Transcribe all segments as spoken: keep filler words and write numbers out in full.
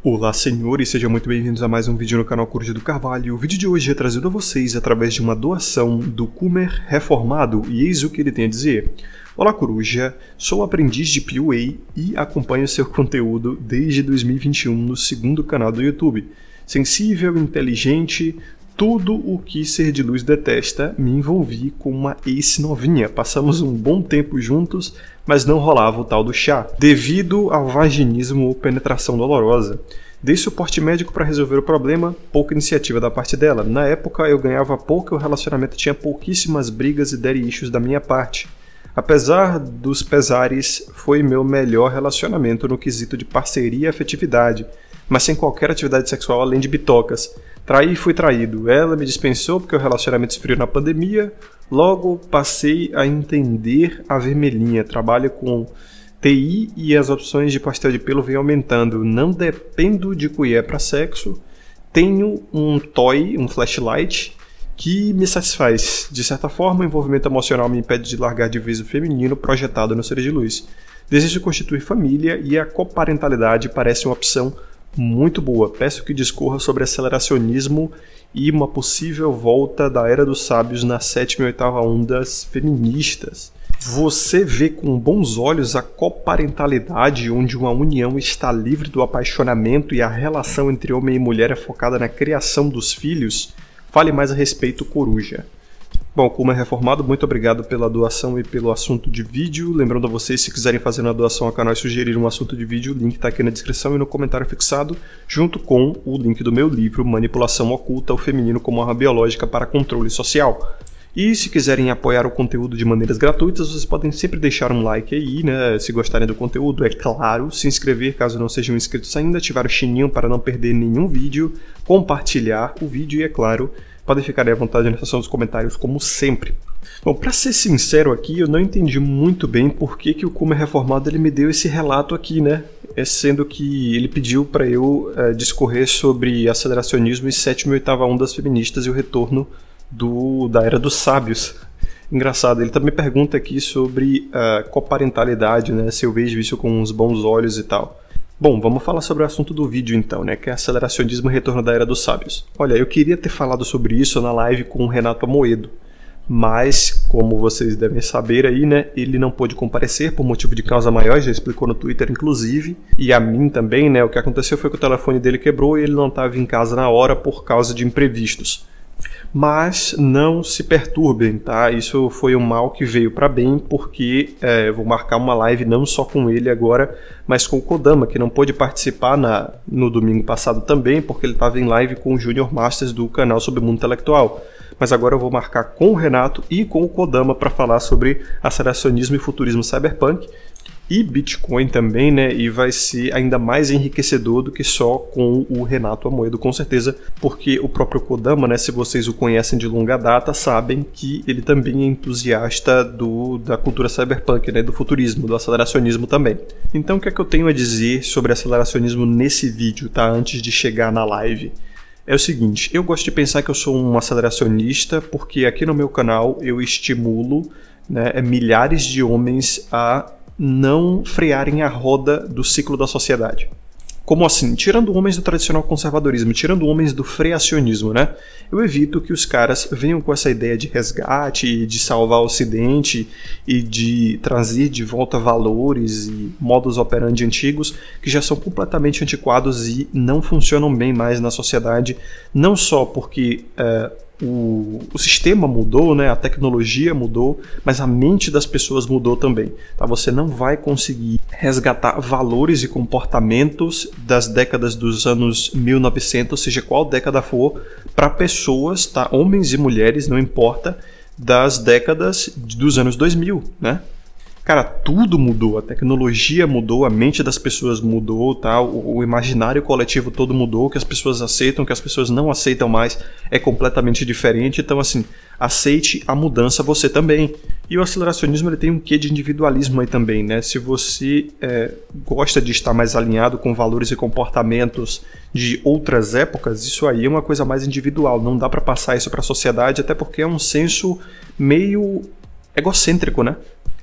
Olá senhores, sejam muito bem-vindos a mais um vídeo no canal Coruja do Carvalho. O vídeo de hoje é trazido a vocês através de uma doação do Kumer Reformado e eis o que ele tem a dizer. Olá Coruja, sou aprendiz de P U A e acompanho seu conteúdo desde dois mil e vinte e um no segundo canal do YouTube. Sensível, inteligente, tudo o que Ser de Luz detesta, me envolvi com uma ex-novinha. Passamos um bom tempo juntos, mas não rolava o tal do chá, devido ao vaginismo ou penetração dolorosa. Dei suporte médico para resolver o problema, pouca iniciativa da parte dela. Na época eu ganhava pouco e o relacionamento tinha pouquíssimas brigas e daddy issues da minha parte. Apesar dos pesares, foi meu melhor relacionamento no quesito de parceria e afetividade, mas sem qualquer atividade sexual além de bitocas. Traí e fui traído. Ela me dispensou porque o relacionamento esfriou na pandemia. Logo passei a entender a vermelhinha. Trabalho com T I e as opções de pastel de pelo vêm aumentando. Não dependo de colher para sexo. Tenho um toy, um flashlight, que me satisfaz. De certa forma, o envolvimento emocional me impede de largar de vez o feminino projetado no Ser de Luz. Desejo constituir família e a coparentalidade parece uma opção muito boa. Peço que discorra sobre aceleracionismo e uma possível volta da Era dos Sábios na sétima e oitava ondas feministas. Você vê com bons olhos a coparentalidade, onde uma união está livre do apaixonamento e a relação entre homem e mulher é focada na criação dos filhos? Fale mais a respeito, Coruja. Bom, como é reformado, muito obrigado pela doação e pelo assunto de vídeo. Lembrando a vocês, se quiserem fazer uma doação ao canal e sugerir um assunto de vídeo, o link está aqui na descrição e no comentário fixado, junto com o link do meu livro, Manipulação Oculta, o Feminino como Arma Biológica para Controle Social. E se quiserem apoiar o conteúdo de maneiras gratuitas, vocês podem sempre deixar um like aí, né? Se gostarem do conteúdo, é claro. Se inscrever caso não sejam inscritos ainda, ativar o sininho para não perder nenhum vídeo, compartilhar o vídeo e, é claro, podem ficar à vontade na seção dos comentários, como sempre. Bom, para ser sincero aqui, eu não entendi muito bem por que, que o Kumer Reformado ele me deu esse relato aqui, né? É sendo que ele pediu para eu é, discorrer sobre aceleracionismo e sétima e oitava ondas feministas e o retorno do, da Era dos Sábios. Engraçado, ele também pergunta aqui sobre uh, coparentalidade, né? Se eu vejo isso com uns bons olhos e tal. Bom, vamos falar sobre o assunto do vídeo então, né, que é aceleracionismo e retorno da Era dos Sábios. Olha, eu queria ter falado sobre isso na live com o Renato Amoedo, mas, como vocês devem saber aí, né, ele não pôde comparecer por motivo de causa maior, já explicou no Twitter inclusive, e a mim também, né, o que aconteceu foi que o telefone dele quebrou e ele não estava em casa na hora por causa de imprevistos. Mas não se perturbem, tá? Isso foi um mal que veio para bem, porque é, eu vou marcar uma live não só com ele agora, mas com o Kodama, que não pôde participar na, no domingo passado também, porque ele estava em live com o Junior Masters do canal sobre o mundo intelectual. Mas agora eu vou marcar com o Renato e com o Kodama para falar sobre aceleracionismo e futurismo cyberpunk e Bitcoin também, né? E vai ser ainda mais enriquecedor do que só com o Renato Amoedo, com certeza, porque o próprio Kodama, né? Se vocês o conhecem de longa data, sabem que ele também é entusiasta do, da cultura cyberpunk, né? Do futurismo, do aceleracionismo também. Então, o que é que eu tenho a dizer sobre aceleracionismo nesse vídeo, tá? Antes de chegar na live. É o seguinte, eu gosto de pensar que eu sou um aceleracionista porque aqui no meu canal eu estimulo, né, milhares de homens a não frearem a roda do ciclo da sociedade. Como assim? Tirando homens do tradicional conservadorismo, tirando homens do freacionismo, né? Eu evito que os caras venham com essa ideia de resgate, de salvar o Ocidente e de trazer de volta valores e modus operandi antigos que já são completamente antiquados e não funcionam bem mais na sociedade, não só porque é, O, o sistema mudou, né? A tecnologia mudou, mas a mente das pessoas mudou também. Tá? Você não vai conseguir resgatar valores e comportamentos das décadas dos anos mil e novecentos, seja qual década for, para pessoas, tá? Homens e mulheres, não importa, das décadas dos anos dois mil, né? Cara, tudo mudou, a tecnologia mudou, a mente das pessoas mudou, tá? o, o imaginário coletivo todo mudou, o que as pessoas aceitam, o que as pessoas não aceitam mais é completamente diferente. Então, assim, aceite a mudança você também. E o aceleracionismo ele tem um quê de individualismo aí também, né? Se você é, gosta de estar mais alinhado com valores e comportamentos de outras épocas, isso aí é uma coisa mais individual, não dá para passar isso para a sociedade, até porque é um senso meio egocêntrico, né?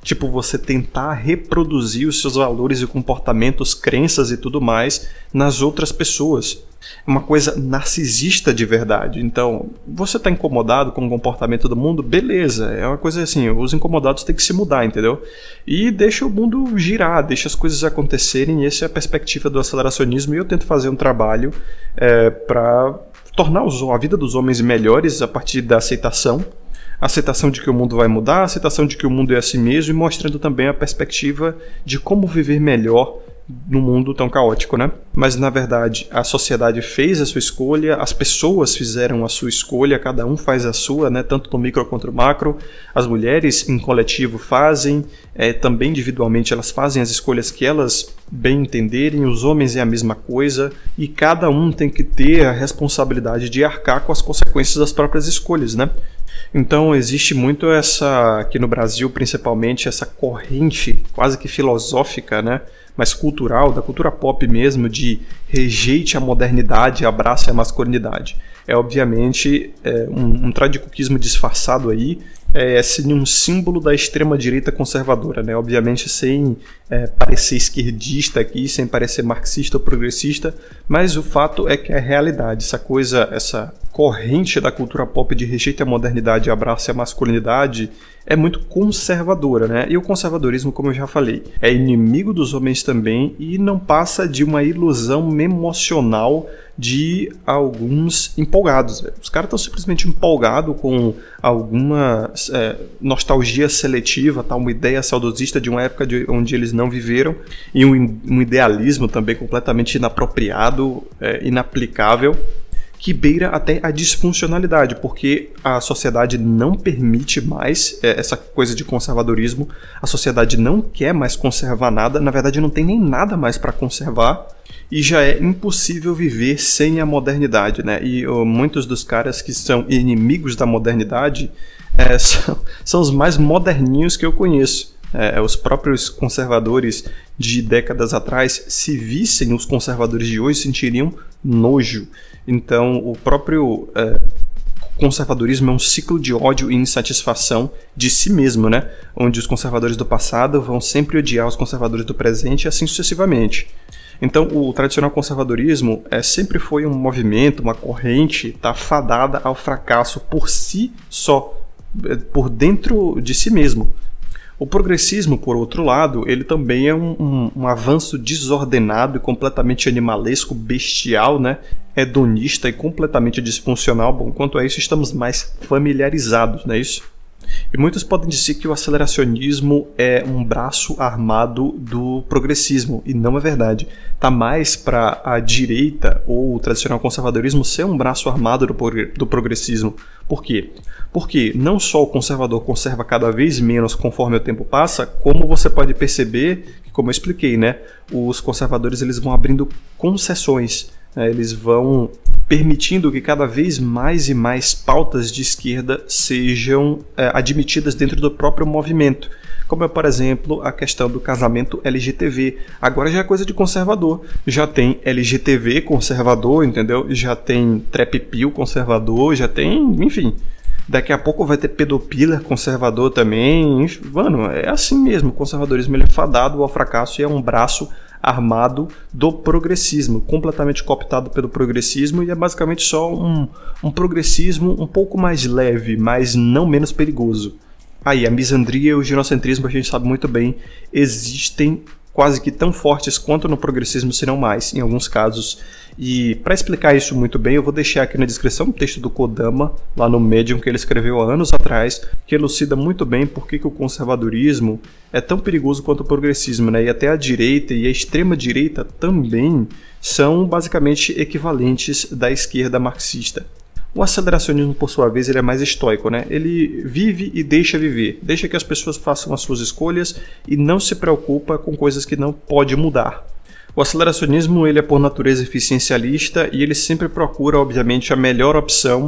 Tipo, você tentar reproduzir os seus valores e comportamentos, crenças e tudo mais nas outras pessoas. É uma coisa narcisista de verdade. Então, você está incomodado com o comportamento do mundo? Beleza, é uma coisa assim, os incomodados têm que se mudar, entendeu? E deixa o mundo girar, deixa as coisas acontecerem, e essa é a perspectiva do aceleracionismo, e eu tento fazer um trabalho é, para tornar os, a vida dos homens melhores a partir da aceitação, a aceitação de que o mundo vai mudar, a aceitação de que o mundo é assim mesmo, e mostrando também a perspectiva de como viver melhor num mundo tão caótico, né? Mas, na verdade, a sociedade fez a sua escolha, as pessoas fizeram a sua escolha, cada um faz a sua, né? Tanto no micro quanto no macro. As mulheres, em coletivo, fazem, é, também individualmente elas fazem as escolhas que elas bem entenderem, os homens é a mesma coisa, e cada um tem que ter a responsabilidade de arcar com as consequências das próprias escolhas, né? Então existe muito essa, aqui no Brasil principalmente, essa corrente quase que filosófica, né? Mas cultural, da cultura pop mesmo, de rejeite a modernidade, abrace a masculinidade. É obviamente é, um, um tradicuquismo disfarçado aí, é sim, um símbolo da extrema-direita conservadora, né? Obviamente sem é, parecer esquerdista aqui, sem parecer marxista ou progressista, mas o fato é que é a realidade, essa coisa, essa corrente da cultura pop de rejeite à modernidade e abrace a masculinidade é muito conservadora, né? E o conservadorismo, como eu já falei, é inimigo dos homens também e não passa de uma ilusão emocional de alguns empolgados. Os caras estão simplesmente empolgados com alguma é, nostalgia seletiva, tá? Uma ideia saudosista de uma época de, onde eles não viveram, e um, um idealismo também completamente inapropriado, é, inaplicável, que beira até a disfuncionalidade, porque a sociedade não permite mais é, essa coisa de conservadorismo, a sociedade não quer mais conservar nada, na verdade não tem nem nada mais para conservar, e já é impossível viver sem a modernidade, né? E oh, muitos dos caras que são inimigos da modernidade é, são, são os mais moderninhos que eu conheço. É, os próprios conservadores de décadas atrás, se vissem os conservadores de hoje, sentiriam nojo. Então, o próprio é, conservadorismo é um ciclo de ódio e insatisfação de si mesmo, né? Onde os conservadores do passado vão sempre odiar os conservadores do presente e assim sucessivamente. Então, o tradicional conservadorismo é, sempre foi um movimento, uma corrente, tá, fadada ao fracasso por si só, por dentro de si mesmo. O progressismo, por outro lado, ele também é um, um, um avanço desordenado e completamente animalesco, bestial, né? Hedonista e completamente disfuncional. Bom, quanto a isso, estamos mais familiarizados, não é isso? E muitos podem dizer que o aceleracionismo é um braço armado do progressismo, e não é verdade. Está mais para a direita ou o tradicional conservadorismo ser um braço armado do, do progressismo. Por quê? Porque não só o conservador conserva cada vez menos conforme o tempo passa, como você pode perceber, como eu expliquei, né, os conservadores eles vão abrindo concessões, né, eles vão permitindo que cada vez mais e mais pautas de esquerda sejam é, admitidas dentro do próprio movimento. Como é, por exemplo, a questão do casamento L G T V. Agora já é coisa de conservador. Já tem L G T V conservador, entendeu? Já tem trap pill conservador, já tem, enfim. Daqui a pouco vai ter pedopila conservador também. Mano, é assim mesmo. O conservadorismo ele é fadado ao fracasso e é um braço armado do progressismo, completamente cooptado pelo progressismo, e é basicamente só um, um progressismo um pouco mais leve, mas não menos perigoso. Aí, a misandria e o ginocentrismo, a gente sabe muito bem, existem quase que tão fortes quanto no progressismo, se não mais, em alguns casos. E para explicar isso muito bem, eu vou deixar aqui na descrição um texto do Kodama, lá no Medium, que ele escreveu há anos atrás, que elucida muito bem por que, que o conservadorismo é tão perigoso quanto o progressismo, né? E até a direita e a extrema-direita também são basicamente equivalentes da esquerda marxista. O aceleracionismo, por sua vez, ele é mais estoico, né? Ele vive e deixa viver, deixa que as pessoas façam as suas escolhas e não se preocupa com coisas que não pode mudar. O aceleracionismo ele é por natureza eficiencialista e ele sempre procura, obviamente, a melhor opção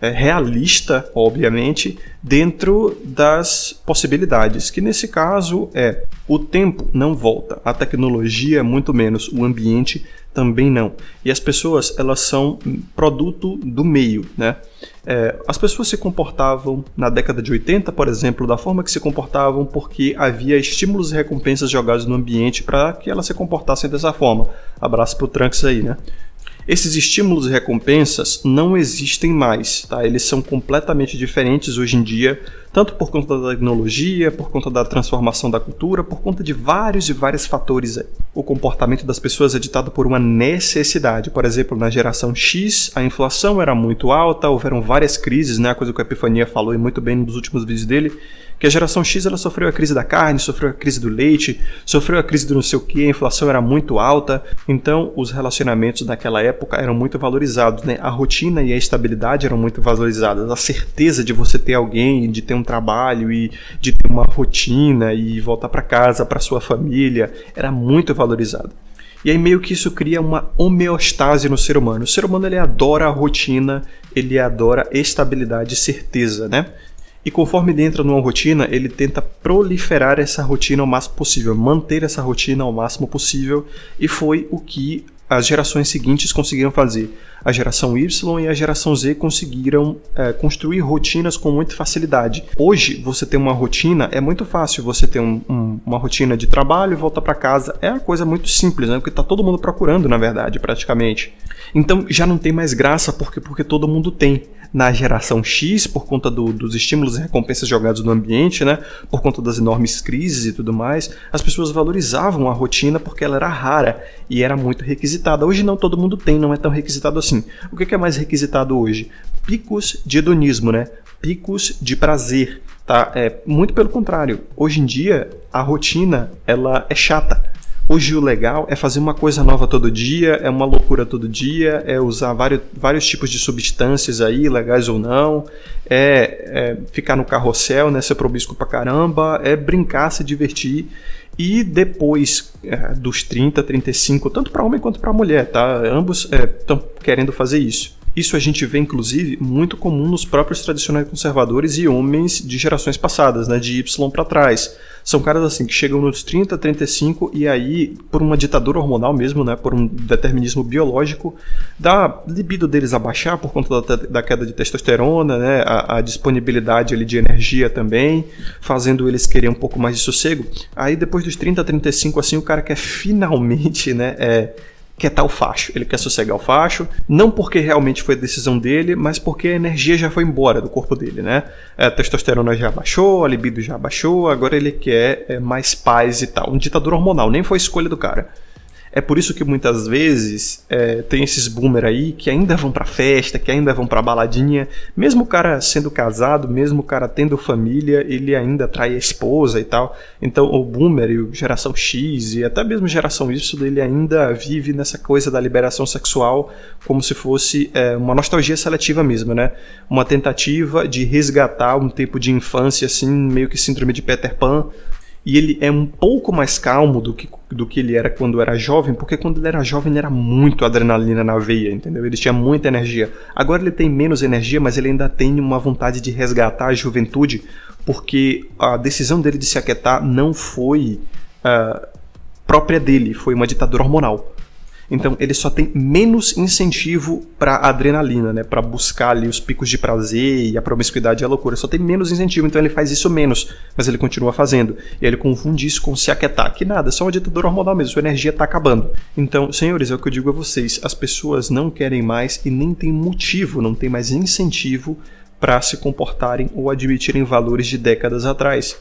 é, realista, obviamente, dentro das possibilidades, que nesse caso é o tempo não volta, a tecnologia muito menos, o ambiente também não. E as pessoas, elas são produto do meio, né? É, as pessoas se comportavam na década de oitenta, por exemplo, da forma que se comportavam porque havia estímulos e recompensas jogados no ambiente para que elas se comportassem dessa forma. Abraço pro Trunks aí, né? Esses estímulos e recompensas não existem mais, tá? Eles são completamente diferentes hoje em dia, tanto por conta da tecnologia, por conta da transformação da cultura, por conta de vários e vários fatores aí. O comportamento das pessoas é ditado por uma necessidade. Por exemplo, na geração X, a inflação era muito alta, houveram várias crises, né? A coisa que o Epifania falou e muito bem nos últimos vídeos dele, que a geração X ela sofreu a crise da carne, sofreu a crise do leite, sofreu a crise do não sei o que, a inflação era muito alta, então os relacionamentos naquela época eram muito valorizados, né? A rotina e a estabilidade eram muito valorizadas, a certeza de você ter alguém, de ter um trabalho e de ter uma rotina e voltar para casa, para sua família, era muito valorizado. E aí meio que isso cria uma homeostase no ser humano. O ser humano ele adora a rotina, ele adora estabilidade e certeza, né? E conforme ele entra numa rotina, ele tenta proliferar essa rotina ao máximo possível, manter essa rotina ao máximo possível, e foi o que as gerações seguintes conseguiram fazer. A geração Y e a geração Z conseguiram é, construir rotinas com muita facilidade. Hoje, você ter uma rotina é muito fácil. Você ter um, um, uma rotina de trabalho, volta para casa, é uma coisa muito simples, né? Porque está todo mundo procurando, na verdade, praticamente. Então, já não tem mais graça porque, porque todo mundo tem. Na geração X, por conta do, dos estímulos e recompensas jogados no ambiente, né? Por conta das enormes crises e tudo mais, as pessoas valorizavam a rotina porque ela era rara e era muito requisitada. Hoje não, todo mundo tem, não é tão requisitado assim. O que é mais requisitado hoje? Picos de hedonismo, né? Picos de prazer, tá? É, muito pelo contrário. Hoje em dia, a rotina ela é chata. Hoje o legal é fazer uma coisa nova todo dia, é uma loucura todo dia, é usar vários, vários tipos de substâncias aí, legais ou não, é, é ficar no carrossel, né, ser promíscuo pra caramba, é brincar, se divertir. E depois é, dos trinta, trinta e cinco, tanto para homem quanto para mulher, tá? Ambos estão é, querendo fazer isso. Isso a gente vê, inclusive, muito comum nos próprios tradicionais conservadores e homens de gerações passadas, né, de Y para trás. São caras assim que chegam nos trinta, trinta e cinco e aí, por uma ditadura hormonal mesmo, né, por um determinismo biológico, dá libido deles a baixar por conta da, da queda de testosterona, né, a, a disponibilidade ali de energia também, fazendo eles querer um pouco mais de sossego. Aí depois dos trinta, trinta e cinco, assim, o cara quer finalmente, né, é, quer estar o facho, ele quer sossegar o facho, não porque realmente foi a decisão dele, mas porque a energia já foi embora do corpo dele, né? A testosterona já baixou, a libido já baixou, agora ele quer é, mais paz e tal. Um ditador hormonal, nem foi escolha do cara. É por isso que muitas vezes é, tem esses boomer aí que ainda vão pra festa, que ainda vão pra baladinha. Mesmo o cara sendo casado, mesmo o cara tendo família, ele ainda trai a esposa e tal. Então o boomer e o geração X e até mesmo geração Y, ele ainda vive nessa coisa da liberação sexual como se fosse é, uma nostalgia seletiva mesmo, né? Uma tentativa de resgatar um tempo de infância, assim, meio que síndrome de Peter Pan. E ele é um pouco mais calmo do que, do que ele era quando era jovem, porque quando ele era jovem ele era muito adrenalina na veia, entendeu? Ele tinha muita energia. Agora ele tem menos energia, mas ele ainda tem uma vontade de resgatar a juventude, porque a decisão dele de se aquietar não foi uh, própria dele, foi uma ditadura hormonal. Então ele só tem menos incentivo para adrenalina, né? Para buscar ali os picos de prazer e a promiscuidade e a loucura. Só tem menos incentivo, então ele faz isso menos, mas ele continua fazendo. E ele confunde isso com se aquietar, que nada, é só uma ditadura hormonal mesmo, sua energia está acabando. Então, senhores, é o que eu digo a vocês, as pessoas não querem mais e nem tem motivo, não tem mais incentivo para se comportarem ou admitirem valores de décadas atrás.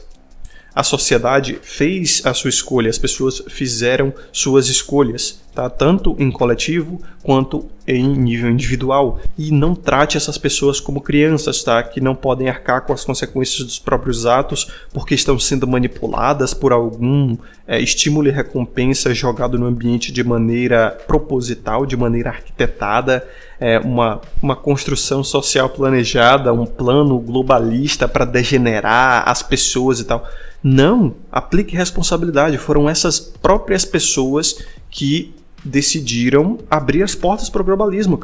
A sociedade fez a sua escolha, as pessoas fizeram suas escolhas, tá? Tanto em coletivo quanto em nível individual. E não trate essas pessoas como crianças, tá? Que não podem arcar com as consequências dos próprios atos porque estão sendo manipuladas por algum é, estímulo e recompensa jogado no ambiente de maneira proposital, de maneira arquitetada, é, uma, uma construção social planejada, um plano globalista para degenerar as pessoas e tal. Não, aplique responsabilidade. Foram essas próprias pessoas que decidiram abrir as portas para o globalismo, cara.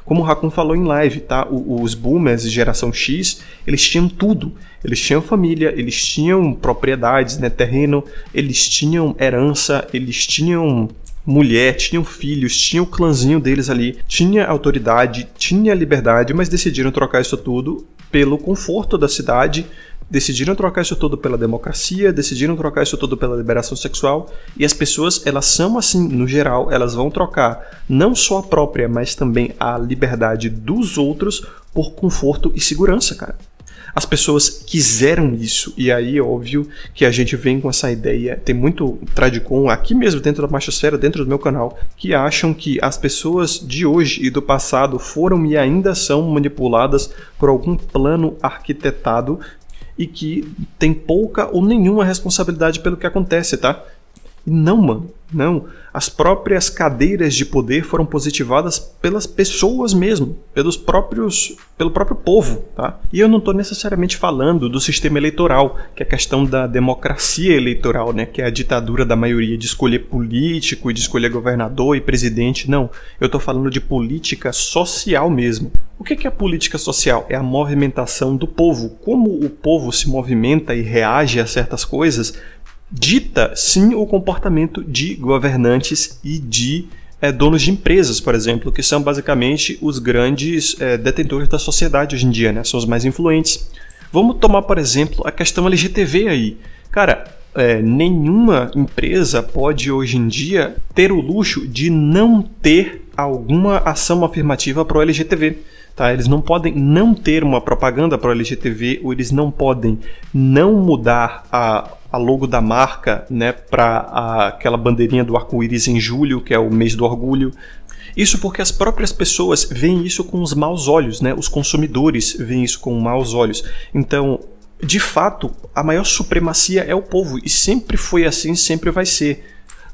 Como o Raccoon falou em live, tá? O, os boomers de geração X, eles tinham tudo. Eles tinham família, eles tinham propriedades, né, terreno, eles tinham herança, eles tinham mulher, tinham filhos, tinha o clãzinho deles ali, tinha autoridade, tinha liberdade, mas decidiram trocar isso tudo pelo conforto da cidade, decidiram trocar isso tudo pela democracia, decidiram trocar isso tudo pela liberação sexual, e as pessoas, elas são assim, no geral, elas vão trocar não só a própria, mas também a liberdade dos outros por conforto e segurança, cara. As pessoas quiseram isso, e aí é óbvio que a gente vem com essa ideia, tem muito Tradicon aqui mesmo dentro da Machosfera, dentro do meu canal, que acham que as pessoas de hoje e do passado foram e ainda são manipuladas por algum plano arquitetado e que tem pouca ou nenhuma responsabilidade pelo que acontece, tá? E não, mano, não. As próprias cadeiras de poder foram positivadas pelas pessoas mesmo, pelos próprios, pelo próprio povo, tá? E eu não estou necessariamente falando do sistema eleitoral, que é a questão da democracia eleitoral, né? Que é a ditadura da maioria de escolher político e de escolher governador e presidente. Não, eu estou falando de política social mesmo. O que é a política social? É a movimentação do povo. Como o povo se movimenta e reage a certas coisas, dita sim o comportamento de governantes e de é, donos de empresas, por exemplo, que são basicamente os grandes é, detentores da sociedade hoje em dia, né? São os mais influentes. Vamos tomar, por exemplo, a questão L G T V aí. Cara, é, nenhuma empresa pode hoje em dia ter o luxo de não ter alguma ação afirmativa para o L G T V. Tá? Eles não podem não ter uma propaganda para o L G T V, ou eles não podem não mudar a, a logo da marca, né, para aquela bandeirinha do arco-íris em julho, que é o mês do orgulho. Isso porque as próprias pessoas veem isso com os maus olhos, né? Os consumidores veem isso com maus olhos. Então, de fato, a maior supremacia é o povo, e sempre foi assim, sempre vai ser.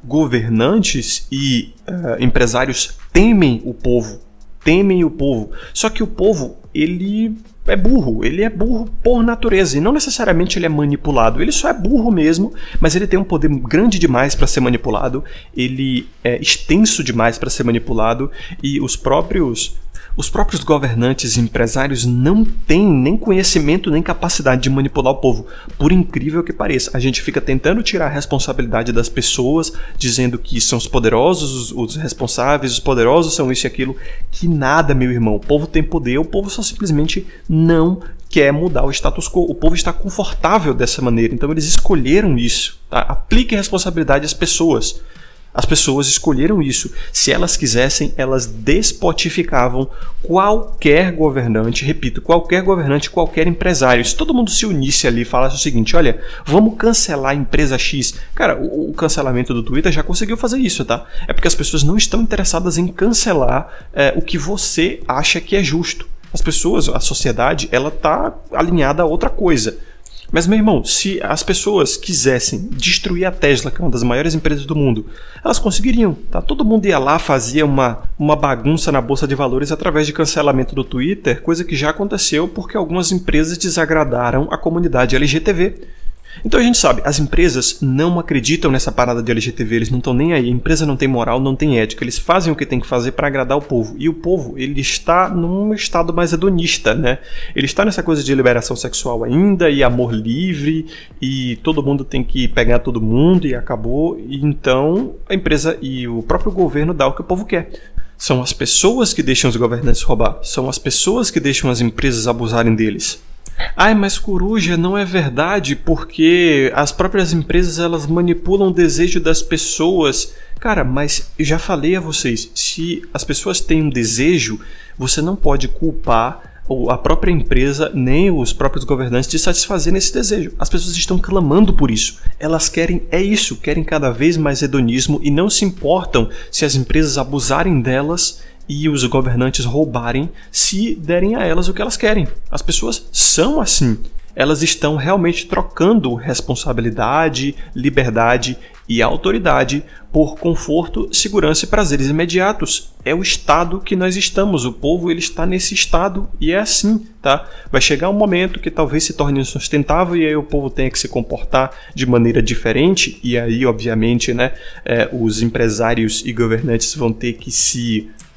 Governantes e uh, empresários temem o povo. temem o povo. Só que o povo, ele é burro, ele é burro por natureza, e não necessariamente ele é manipulado, ele só é burro mesmo, mas ele tem um poder grande demais para ser manipulado, ele é extenso demais para ser manipulado, e os próprios os próprios governantes e empresários não têm nem conhecimento nem capacidade de manipular o povo, por incrível que pareça. A gente fica tentando tirar a responsabilidade das pessoas, dizendo que são os poderosos os responsáveis, os poderosos são isso e aquilo, que nada, meu irmão. O povo tem poder, o povo só simplesmente não quer mudar o status quo. O povo está confortável dessa maneira, então eles escolheram isso. Tá? Aplique a responsabilidade às pessoas. As pessoas escolheram isso. Se elas quisessem, elas despotificavam qualquer governante, repito, qualquer governante, qualquer empresário. Se todo mundo se unisse ali e falasse o seguinte, olha, vamos cancelar a empresa X. Cara, o, o cancelamento do Twitter já conseguiu fazer isso, tá? É porque as pessoas não estão interessadas em cancelar é, o que você acha que é justo. As pessoas, a sociedade, ela tá alinhada a outra coisa. Mas, meu irmão, se as pessoas quisessem destruir a Tesla, que é uma das maiores empresas do mundo, elas conseguiriam, tá? Todo mundo ia lá, fazia uma, uma bagunça na Bolsa de Valores através de cancelamento do Twitter, coisa que já aconteceu porque algumas empresas desagradaram a comunidade L G T V. Então a gente sabe, as empresas não acreditam nessa parada de L G T V, eles não estão nem aí, a empresa não tem moral, não tem ética, eles fazem o que tem que fazer para agradar o povo, e o povo, ele está num estado mais hedonista, né? Ele está nessa coisa de liberação sexual ainda, e amor livre, e todo mundo tem que pegar todo mundo, e acabou, e então a empresa e o próprio governo dá o que o povo quer. São as pessoas que deixam os governantes roubar, são as pessoas que deixam as empresas abusarem deles. Ai, mas coruja, não é verdade, porque as próprias empresas elas manipulam o desejo das pessoas. Cara, mas eu já falei a vocês, se as pessoas têm um desejo, você não pode culpar a própria empresa nem os próprios governantes de satisfazerem esse desejo. As pessoas estão clamando por isso. Elas querem, é isso, querem cada vez mais hedonismo e não se importam se as empresas abusarem delas e os governantes roubarem se derem a elas o que elas querem. As pessoas são assim. Elas estão realmente trocando responsabilidade, liberdade e autoridade por conforto, segurança e prazeres imediatos. É o estado que nós estamos. O povo ele está nesse estado e é assim, tá? Vai chegar um momento que talvez se torne insustentável e aí o povo tenha que se comportar de maneira diferente e aí, obviamente, né, é, os empresários e governantes vão ter que se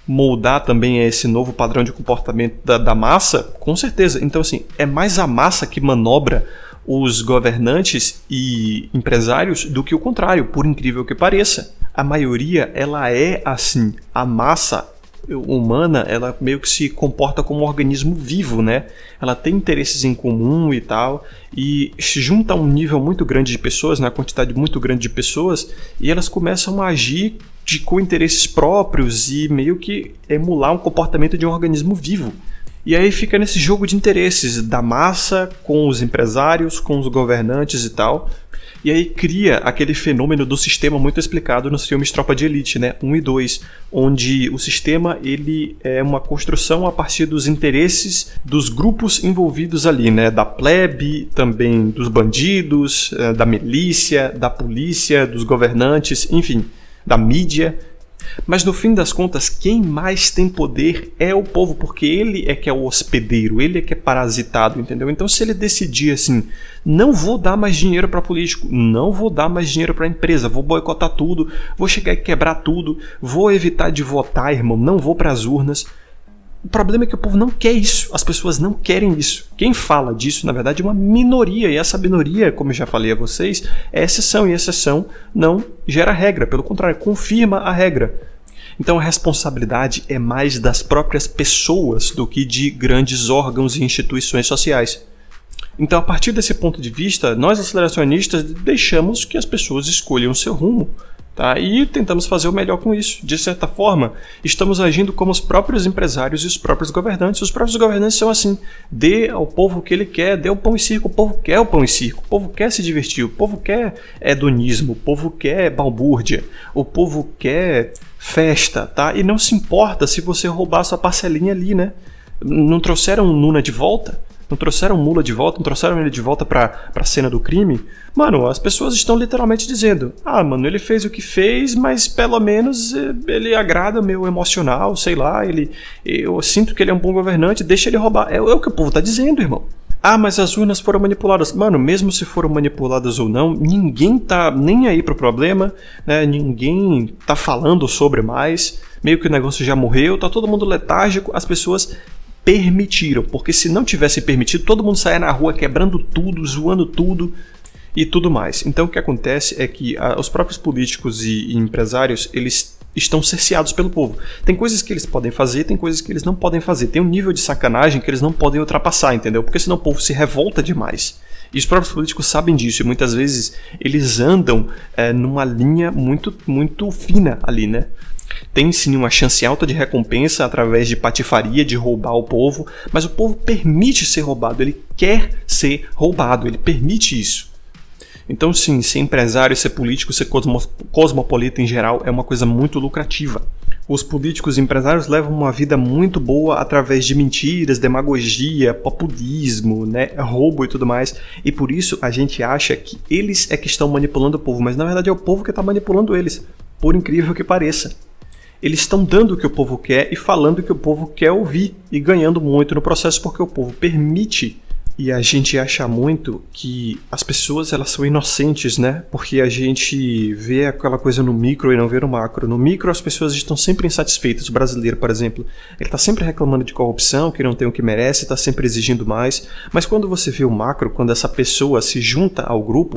moldar também esse novo padrão de comportamento da, da massa? Com certeza. Então, assim, é mais a massa que manobra os governantes e empresários do que o contrário, por incrível que pareça. A maioria, ela é assim. A massa humana, ela meio que se comporta como um organismo vivo, né? Ela tem interesses em comum e tal, e se junta a um nível muito grande de pessoas, né? Uma quantidade muito grande de pessoas, e elas começam a agir de, com interesses próprios e meio que emular um comportamento de um organismo vivo. E aí fica nesse jogo de interesses da massa com os empresários, com os governantes e tal. E aí cria aquele fenômeno do sistema muito explicado nos filmes Tropa de Elite, né? um e dois, onde o sistema ele é uma construção a partir dos interesses dos grupos envolvidos ali, né? Da plebe, também dos bandidos, da milícia, da polícia, dos governantes, enfim, da mídia. Mas no fim das contas, quem mais tem poder é o povo, porque ele é que é o hospedeiro, ele é que é parasitado, entendeu? Então se ele decidir assim, não vou dar mais dinheiro para político, não vou dar mais dinheiro para empresa, vou boicotar tudo, vou chegar e quebrar tudo, vou evitar de votar, irmão, não vou para as urnas. O problema é que o povo não quer isso, as pessoas não querem isso. Quem fala disso, na verdade, é uma minoria, e essa minoria, como eu já falei a vocês, é exceção, e exceção não gera regra, pelo contrário, confirma a regra. Então a responsabilidade é mais das próprias pessoas do que de grandes órgãos e instituições sociais. Então, a partir desse ponto de vista, nós aceleracionistas deixamos que as pessoas escolham o seu rumo. Tá? E tentamos fazer o melhor com isso. De certa forma, estamos agindo como os próprios empresários e os próprios governantes. Os próprios governantes são assim: dê ao povo o que ele quer, dê o pão e circo. O povo quer o pão e circo, o povo quer se divertir, o povo quer hedonismo, o povo quer balbúrdia, o povo quer festa, tá? E não se importa se você roubar sua parcelinha ali, né? Não trouxeram o Nuna de volta? Não trouxeram Mula de volta? Não trouxeram ele de volta pra, pra cena do crime? Mano, as pessoas estão literalmente dizendo: ah, mano, ele fez o que fez, mas pelo menos ele agrada o meu emocional, sei lá, ele, eu sinto que ele é um bom governante, deixa ele roubar. É, é o que o povo tá dizendo, irmão. Ah, mas as urnas foram manipuladas. Mano, mesmo se foram manipuladas ou não, ninguém tá nem aí pro problema, né? Ninguém tá falando sobre mais. Meio que o negócio já morreu, tá todo mundo letárgico, as pessoas permitiram, porque se não tivesse permitido, todo mundo saia na rua quebrando tudo, zoando tudo e tudo mais. Então o que acontece é que ah, os próprios políticos e, e empresários, eles estão cerceados pelo povo. Tem coisas que eles podem fazer, tem coisas que eles não podem fazer. Tem um nível de sacanagem que eles não podem ultrapassar, entendeu? Porque senão o povo se revolta demais. E os próprios políticos sabem disso, e muitas vezes eles andam é, numa linha muito, muito fina ali, né? Tem sim uma chance alta de recompensa através de patifaria, de roubar o povo, mas o povo permite ser roubado, ele quer ser roubado, ele permite isso. Então sim, ser empresário, ser político, ser cosmo cosmopolita em geral é uma coisa muito lucrativa. Os políticos e empresários levam uma vida muito boa através de mentiras, demagogia, populismo, né, roubo e tudo mais, e por isso a gente acha que eles é que estão manipulando o povo, mas na verdade é o povo que está manipulando eles, por incrível que pareça. Eles estão dando o que o povo quer e falando o que o povo quer ouvir e ganhando muito no processo porque o povo permite. E a gente acha muito que as pessoas elas são inocentes, né? Porque a gente vê aquela coisa no micro e não vê no macro. No micro as pessoas estão sempre insatisfeitas. O brasileiro, por exemplo, ele está sempre reclamando de corrupção, que não tem o que merece, está sempre exigindo mais. Mas quando você vê o macro, quando essa pessoa se junta ao grupo,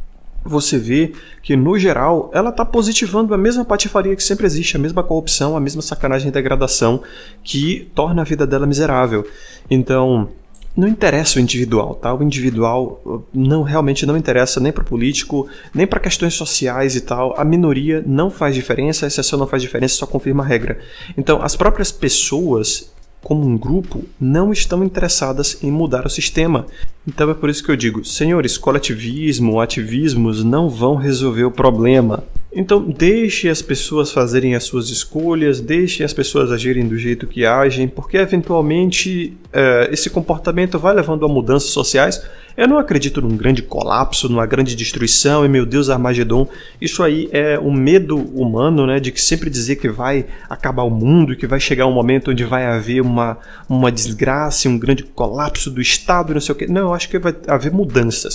você vê que, no geral, ela está positivando a mesma patifaria que sempre existe, a mesma corrupção, a mesma sacanagem e degradação que torna a vida dela miserável. Então, não interessa o individual, tá? O individual não, realmente não interessa nem para o político, nem para questões sociais e tal. A minoria não faz diferença, a exceção não faz diferença, só confirma a regra. Então, as próprias pessoas, como um grupo, não estão interessadas em mudar o sistema. Então é por isso que eu digo, senhores, coletivismo, ativismos não vão resolver o problema. Então deixe as pessoas fazerem as suas escolhas, deixe as pessoas agirem do jeito que agem, porque eventualmente é, esse comportamento vai levando a mudanças sociais. Eu não acredito num grande colapso, numa grande destruição, e meu Deus, Armagedon. Isso aí é um medo humano, né, de que sempre dizer que vai acabar o mundo, que vai chegar um momento onde vai haver uma, uma desgraça, um grande colapso do Estado, não sei o quê. Não, eu acho que vai haver mudanças.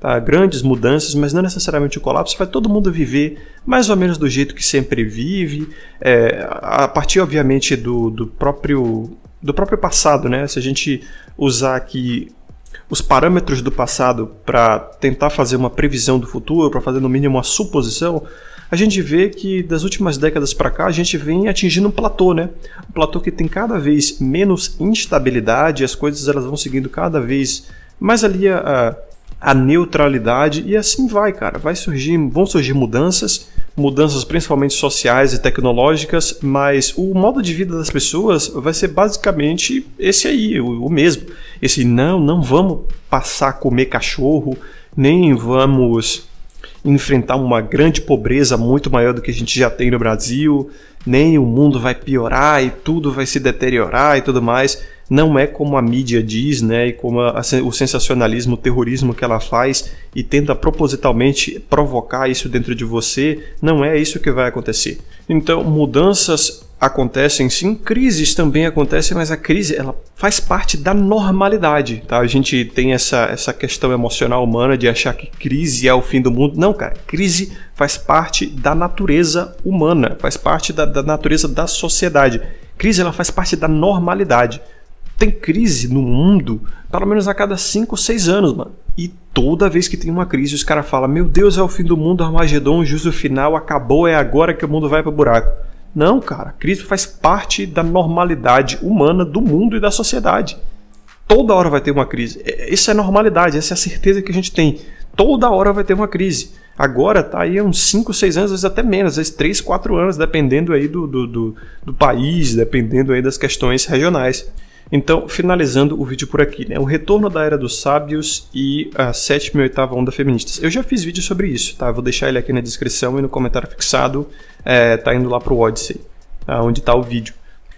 tá? Grandes mudanças, mas não necessariamente o colapso, vai todo mundo viver mais ou menos do jeito que sempre vive, é, a partir, obviamente, do, do, próprio, do próprio passado, né? Se a gente usar aqui os parâmetros do passado para tentar fazer uma previsão do futuro, para fazer no mínimo uma suposição, a gente vê que das últimas décadas para cá a gente vem atingindo um platô, né? Um platô que tem cada vez menos instabilidade, as coisas elas vão seguindo cada vez mais ali a, a neutralidade e assim vai, cara. Vai surgir, vão surgir mudanças, mudanças principalmente sociais e tecnológicas, mas o modo de vida das pessoas vai ser basicamente esse aí, o, o mesmo. Esse não, não vamos passar a comer cachorro, nem vamos enfrentar uma grande pobreza muito maior do que a gente já tem no Brasil, nem o mundo vai piorar e tudo vai se deteriorar e tudo mais. Não é como a mídia diz, né, e como a, a, o sensacionalismo, o terrorismo que ela faz e tenta propositalmente provocar isso dentro de você, não é isso que vai acontecer. Então, mudanças acontecem sim, crises também acontecem, mas a crise ela faz parte da normalidade, tá? A gente tem essa, essa questão emocional humana de achar que crise é o fim do mundo. Não, cara, crise faz parte da natureza humana, faz parte da, da natureza da sociedade. Crise ela faz parte da normalidade. Tem crise no mundo pelo menos a cada cinco, seis anos, mano. E toda vez que tem uma crise, os caras falam: meu Deus, é o fim do mundo, Armagedon, juízo final, acabou, é agora que o mundo vai pro buraco. Não, cara, crise faz parte da normalidade humana do mundo e da sociedade. Toda hora vai ter uma crise. Isso é normalidade, essa é a certeza que a gente tem. Toda hora vai ter uma crise. Agora tá aí uns cinco, seis anos, às vezes até menos, às vezes três, quatro anos, dependendo aí do, do, do, do país, dependendo aí das questões regionais. Então, finalizando o vídeo por aqui, né? O retorno da Era dos Sábios e a sétima e oitava onda feministas. Eu já fiz vídeo sobre isso, tá? Vou deixar ele aqui na descrição e no comentário fixado, é, tá indo lá pro Odyssey, tá? Onde tá o vídeo.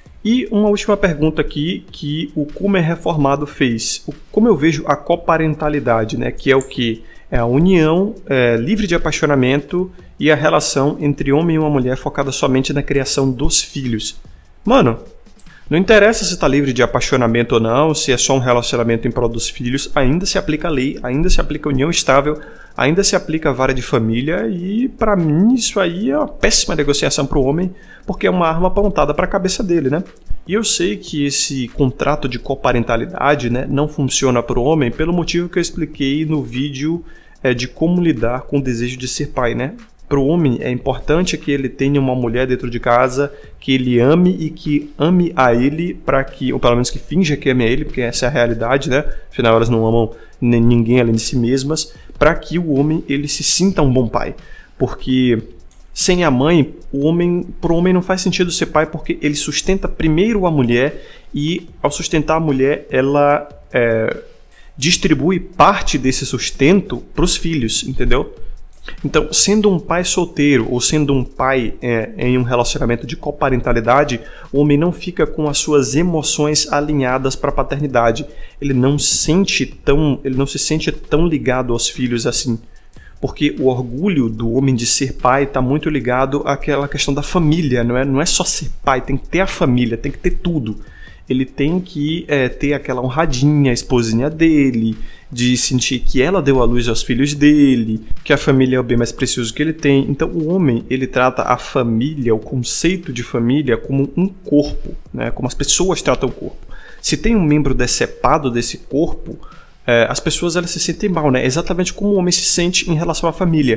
E uma última pergunta aqui que o Kumer Reformado fez. Como eu vejo a coparentalidade, né? Que é o que? É a união é, livre de apaixonamento e a relação entre homem e uma mulher focada somente na criação dos filhos. Mano, não interessa se está livre de apaixonamento ou não, se é só um relacionamento em prol dos filhos, ainda se aplica a lei, ainda se aplica a união estável, ainda se aplica a vara de família e, para mim, isso aí é uma péssima negociação para o homem, porque é uma arma apontada para a cabeça dele, né? E eu sei que esse contrato de coparentalidade, né, não funciona para o homem pelo motivo que eu expliquei no vídeo é, de como lidar com o desejo de ser pai, né? Para o homem é importante que ele tenha uma mulher dentro de casa, que ele ame e que ame a ele, para que, ou pelo menos que finja que ame a ele, porque essa é a realidade, né? Afinal, elas não amam ninguém além de si mesmas, para que o homem ele se sinta um bom pai. Porque sem a mãe, o homem, para o homem não faz sentido ser pai, porque ele sustenta primeiro a mulher e, ao sustentar a mulher, ela é, distribui parte desse sustento para os filhos, entendeu? Então, sendo um pai solteiro ou sendo um pai é, em um relacionamento de coparentalidade, o homem não fica com as suas emoções alinhadas para a paternidade. Ele não sente tão, ele não se sente tão ligado aos filhos assim. Porque o orgulho do homem de ser pai está muito ligado àquela questão da família, não é? Não é só ser pai, tem que ter a família, tem que ter tudo. Ele tem que é, ter aquela honradinha, a esposinha dele, de sentir que ela deu à luz aos filhos dele, que a família é o bem mais precioso que ele tem. Então o homem, ele trata a família, o conceito de família, como um corpo, né? Como as pessoas tratam o corpo. Se tem um membro decepado desse corpo, é, as pessoas elas se sentem mal, né? Exatamente como o homem se sente em relação à família.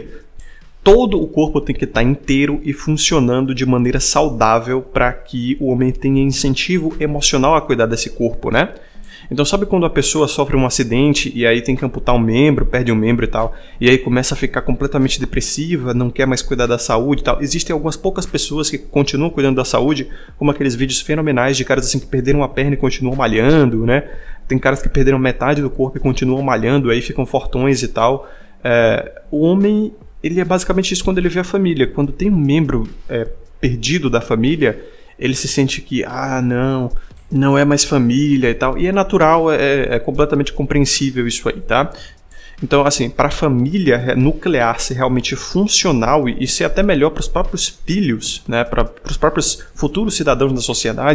Todo o corpo tem que estar inteiro e funcionando de maneira saudável para que o homem tenha incentivo emocional a cuidar desse corpo, né? Então sabe quando a pessoa sofre um acidente e aí tem que amputar um membro, perde um membro e tal, e aí começa a ficar completamente depressiva, não quer mais cuidar da saúde e tal? Existem algumas poucas pessoas que continuam cuidando da saúde, como aqueles vídeos fenomenais de caras assim que perderam a perna e continuam malhando, né? Tem caras que perderam metade do corpo e continuam malhando, aí ficam fortões e tal. É, o homem... Ele é basicamente isso quando ele vê a família. Quando tem um membro é, perdido da família, ele se sente que, ah, não, não é mais família e tal. E é natural, é, é completamente compreensível isso aí, tá? Então, assim, para a família nuclear ser realmente funcional e ser até melhor para os próprios filhos, né, para os próprios futuros cidadãos da sociedade,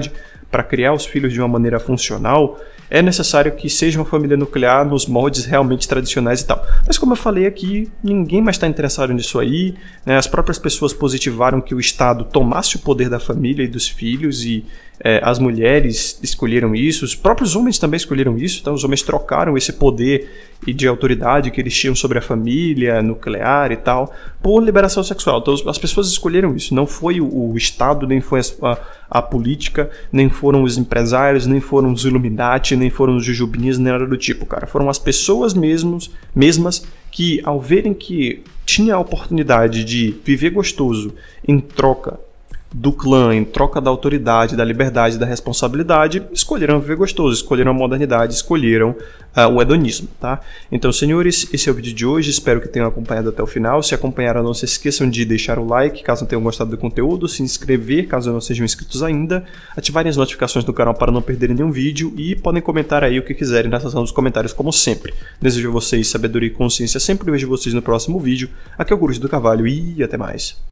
para criar os filhos de uma maneira funcional, é necessário que seja uma família nuclear nos moldes realmente tradicionais e tal. Mas como eu falei aqui, ninguém mais está interessado nisso aí, né? As próprias pessoas positivaram que o Estado tomasse o poder da família e dos filhos e é, as mulheres escolheram isso, os próprios homens também escolheram isso, então os homens trocaram esse poder e de autoridade que eles tinham sobre a família nuclear e tal, por liberação sexual. Então as pessoas escolheram isso, não foi o, o Estado, nem foi a, a política, nem foram os empresários, nem foram os Illuminati, nem foram os jujubinhas, nem nada do tipo, cara. Foram as pessoas mesmos, mesmas que, ao verem que tinha a oportunidade de viver gostoso em troca do clã, em troca da autoridade, da liberdade, da responsabilidade, escolheram viver gostoso, escolheram a modernidade, escolheram uh, o hedonismo, tá? Então, senhores, esse é o vídeo de hoje, espero que tenham acompanhado até o final. Se acompanharam, não se esqueçam de deixar o like, caso tenham gostado do conteúdo, se inscrever, caso não sejam inscritos ainda, ativarem as notificações do canal para não perderem nenhum vídeo e podem comentar aí o que quiserem na seção dos comentários, como sempre. Desejo a vocês sabedoria e consciência sempre, e vejo vocês no próximo vídeo. Aqui é o Coruja do Carvalho e até mais.